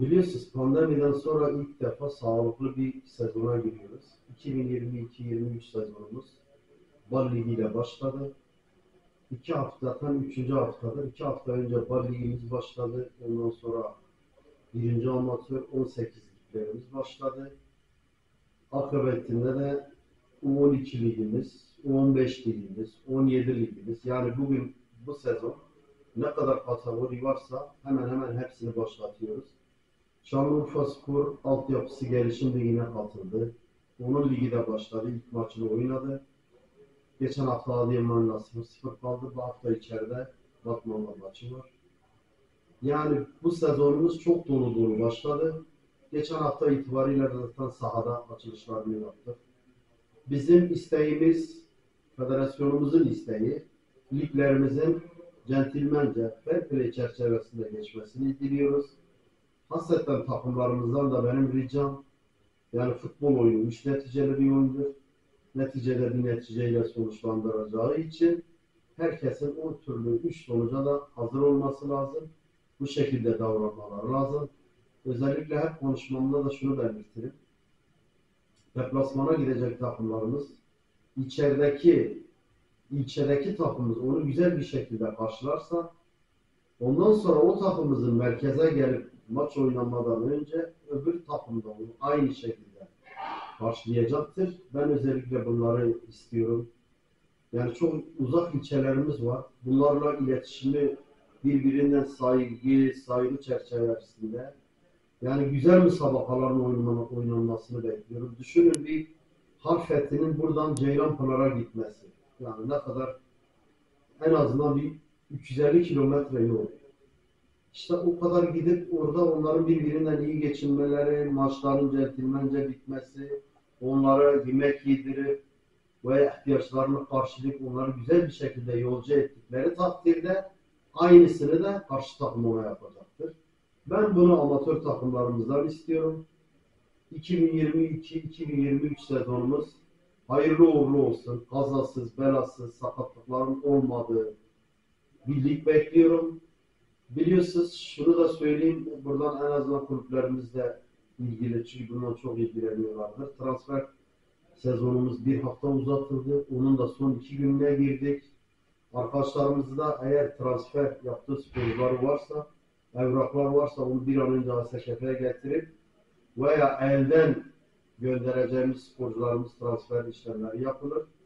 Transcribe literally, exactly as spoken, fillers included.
Biliyorsunuz pandemiden sonra ilk defa sağlıklı bir sezona giriyoruz. iki bin yirmi iki yirmi üç sezonumuz Bal Ligi ile başladı. İki hafta, tam üçüncü haftadır. İki hafta önce Bal Ligimiz başladı. Ondan sonra birinci amatör on sekiz liglerimiz başladı. Akabetinde de U on iki ligimiz, U on beş ligimiz, U on yedi ligimiz. Yani bugün bu sezon ne kadar kategori varsa hemen hemen hepsini başlatıyoruz. Şanlıurfaspor Altyapısı Gelişim Ligi'ne katıldı. Onun ligi de başladı. İlk maçını oynadı. Geçen hafta Adıyaman'la sıfır sıfır kaldı. Bu hafta içeride Batman'la maçı var. Yani bu sezonumuz çok dolu dolu başladı. Geçen hafta itibariyle zaten sahada açılışlarını yaptık. Bizim isteğimiz, federasyonumuzun isteği, liglerimizin centilmence, fair play çerçevesinde geçmesini diliyoruz. Hasreten takımlarımızdan da benim ricam, yani futbol oyunu üç neticeli bir oyundur. Neticede bir neticeyle sonuçlandıracağı için herkesin o türlü üç sonuca da hazır olması lazım. Bu şekilde davranmaları lazım. Özellikle hep konuşmamda da şunu belirtirim. Deplasmana gidecek takımlarımız içerideki ilçedeki takımımız onu güzel bir şekilde karşılarsa ondan sonra o takımımızın merkeze gelip maç oynamadan önce öbür takım da onu aynı şekilde karşılayacaktır. Ben özellikle bunları istiyorum. Yani çok uzak ilçelerimiz var. Bunlarla iletişimi birbirinden saygı, saygı çerçevesinde yani güzel müsabakaların oynanmasını bekliyorum. Düşünün bir Harfethi'nin buradan Ceylanpınar'a gitmesi. Yani ne kadar en azından bir üç yüz elli kilometre yol. İşte o kadar gidip orada onların birbirinden iyi geçinmeleri, maçların centilmence bitmesi, onlara yemek yedirip ve ihtiyaçlarını karşılayıp onları güzel bir şekilde yolcu ettikleri takdirde aynısını da karşı takıma yapacaktır. Ben bunu amatör takımlarımızdan istiyorum. iki bin yirmi iki iki bin yirmi üç sezonumuz hayırlı uğurlu olsun. Kazasız, belasız, sakatlıkların olmadığı bir lig bekliyorum. Biliyorsunuz şunu da söyleyeyim. Buradan en azından kulüplerimizle ilgili çünkü bundan çok ilgileniyorlardır. Transfer sezonumuz bir hafta uzatıldı. Onun da son iki gününe girdik. Arkadaşlarımız da eğer transfer yaptığı sporcular varsa, evraklar varsa onu bir an önce A S K F'ye getirip veya elden göndereceğimiz sporcularımız transfer işlemleri yapılır.